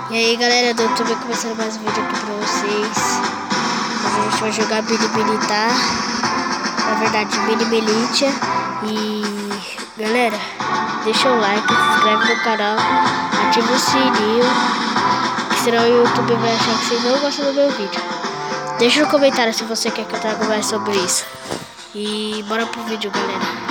E aí galera do YouTube, começando mais um vídeo aqui pra vocês. Hoje a gente vai jogar Bilibili, tá? Na verdade, Bilibili. E galera, deixa o like, se inscreve no canal, ativa o sininho, que senão o YouTube vai achar que vocês não gostam do meu vídeo. Deixa no comentário se você quer que eu traga mais sobre isso. E bora pro vídeo, galera.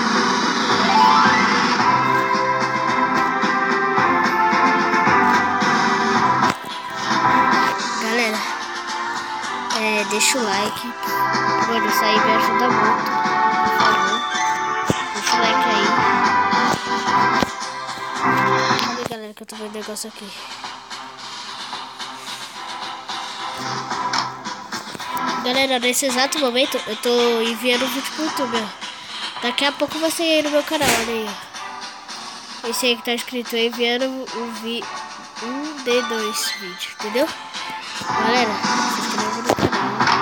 Deixa o like, mano, isso aí me ajuda muito, por favor, deixa o like aí. Cadê, galera, que eu tô vendo um negócio aqui. Galera, nesse exato momento eu tô enviando um vídeo pro YouTube, ó. Daqui a pouco vai sair aí no meu canal, olha aí, ó. Esse aí que tá escrito enviando um D2 vídeo, entendeu? Galera, se inscreva no canal.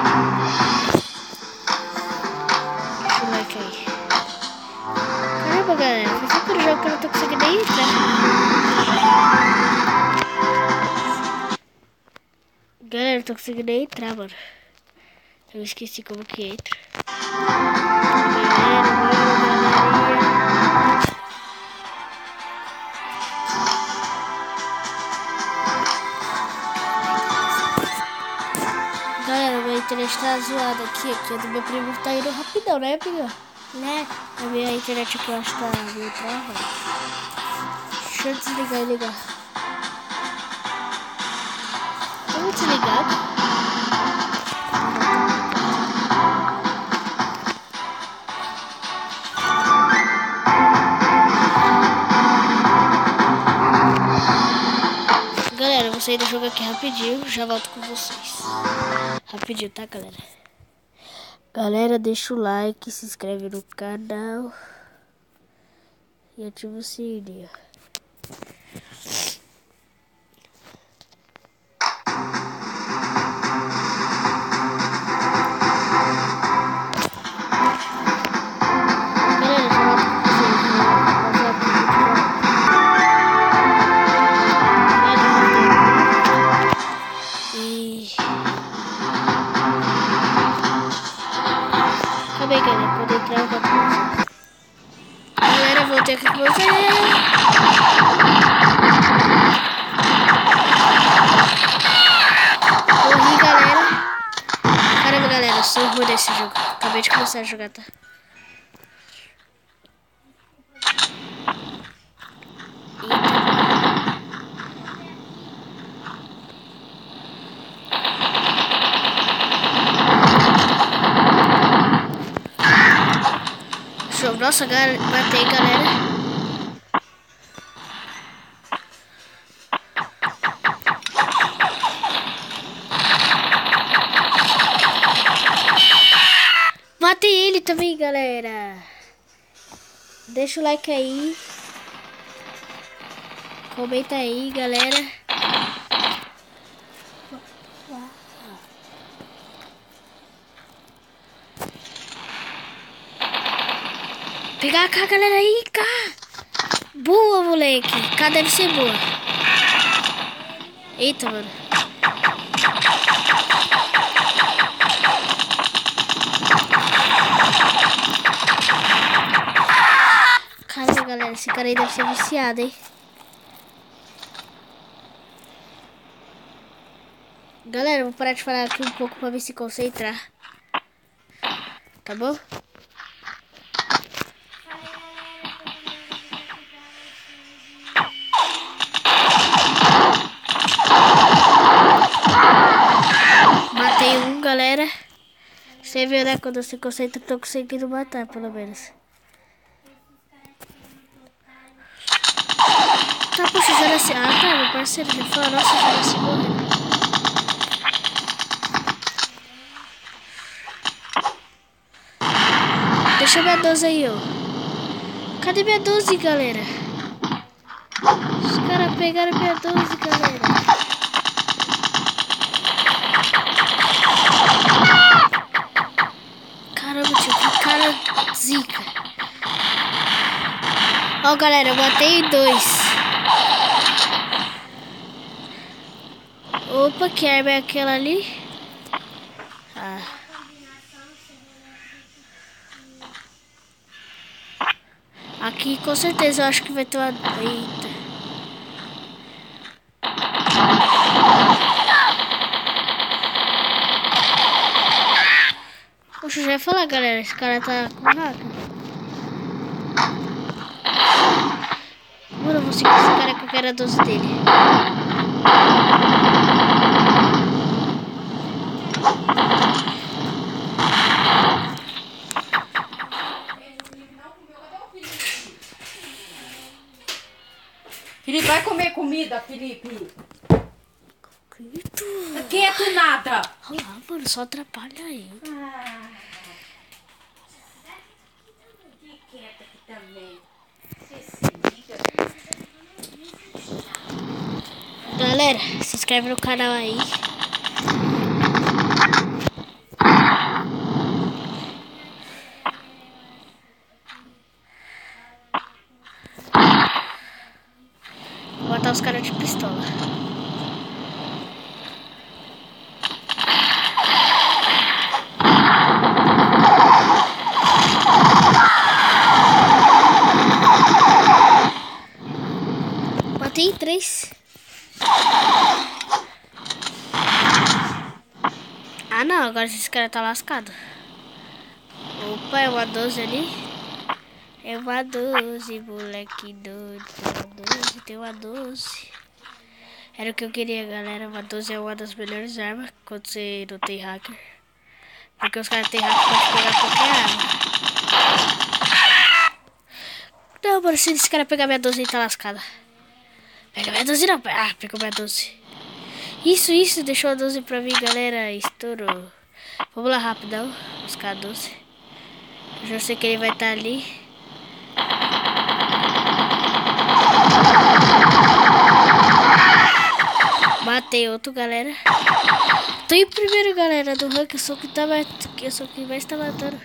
Deixa o like aí. Caramba, galera, faz tempo no jogo que eu não tô conseguindo nem entrar. Galera, eu não tô conseguindo nem entrar, mano. Eu esqueci como que entra. Galera, minha internet tá zoada aqui. Aqui a do meu primo tá indo rapidão, né, amiga? Né? A minha internet aqui eu acho que tá meio travada. Deixa eu desligar e ligar. Vamos desligar. Galera, eu vou sair do jogo aqui rapidinho. Já volto com vocês. Rapidinho, tá, galera? Galera, deixa o like, se inscreve no canal e ativa o sininho. Calma aí, galera, quando entrar eu vou com vocês. Galera, voltei aqui com vocês. Morri, galera. Caramba, galera, eu sou ruim nesse jogo. Acabei de começar a jogar, tá? Nossa, matei, galera. Matei ele também, galera. Deixa o like aí. Comenta aí, galera. Pegar a galera aí, cá. Boa, moleque. Cá deve ser boa. Eita, mano. Caramba, galera. Esse cara aí deve ser viciado, hein. Galera, eu vou parar de falar aqui um pouco pra ver se concentrar. Tá bom? Matei um, galera. Você viu, né? Quando você concentra, tô conseguindo matar, pelo menos. Tá, poxa, já nasci. Ah, tá, meu parceiro já falou. Nossa, já nasci morrendo. Deixa minha 12 aí, ó. Cadê minha 12, galera? Os caras pegaram minha 12, galera. Caramba, tio, que cara zica. Ó, galera, eu matei 2. Opa, que arma é aquela ali? Ah. Aqui com certeza eu acho que vai ter uma... Eita. Poxa, eu já ia falar, galera. Esse cara tá com hacker. Mano, eu vou seguir esse cara que eu quero a 12 dele. Felipe, vai comer comida, Felipe. Quieto. Quieto nada. Olha lá, mano, só atrapalha aí. Que quieto aqui também. Galera, se inscreve no canal aí. Vou botar os caras de pistola. Matei 3. Ah não, agora esse cara tá lascado. Opa, é uma 12 ali. É uma 12, moleque doido. Tem uma 12. Era o que eu queria, galera. Uma 12 é uma das melhores armas quando você não tem hacker. Porque os caras têm hacker pra pegar qualquer arma. Não, mano, se esse cara pegar minha 12 ele tá lascado. Pega minha 12 não. Ah, pegou minha 12. Isso, deixou a 12 pra mim, galera. Estourou. Vamos lá, rapidão. Buscar a 12. Eu já sei que ele vai estar ali. Matei outro, galera. Tô em primeiro, galera, do rank. Eu sou o que mais tá matando.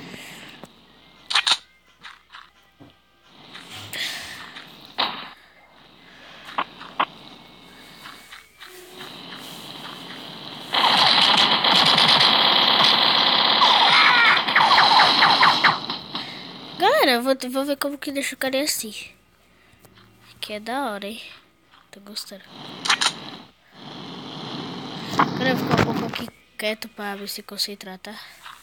Galera, vou ver como que deixa o cara assim. Que é da hora, hein? Tô gostando. Agora eu vou ficar um pouco aqui quieto pra me se concentrar, tá?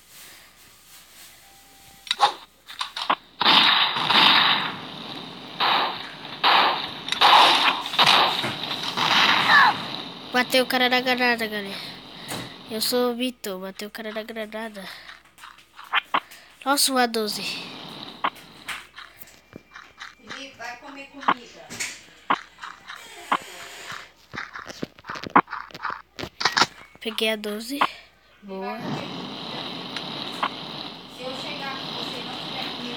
Bateu o cara na granada, galera. Eu sou o Vitor, bateu o cara na granada. Nossa, uma 12. Felipe, vai comer comida. Peguei a 12. Boa. Se eu chegar com você e não tiver comida.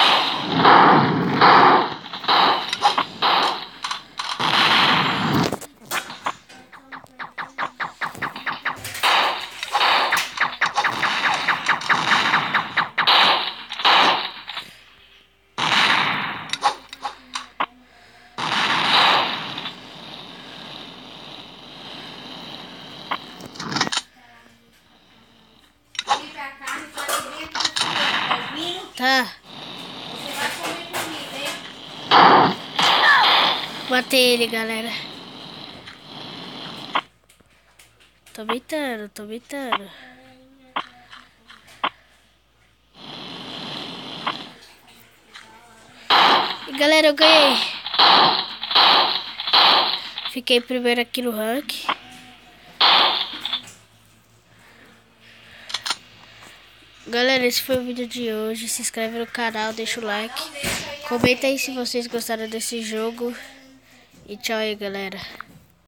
Felipe, a carne tá aqui dentro do fogão, tá ouvindo? Tá. Você vai comer comida, hein? Matei ele, galera. Tô bitando. E galera, eu ganhei. Fiquei primeiro aqui no rank. Galera, esse foi o vídeo de hoje. Se inscreve no canal, deixa o like. Comenta aí se vocês gostaram desse jogo. E tchau aí, galera.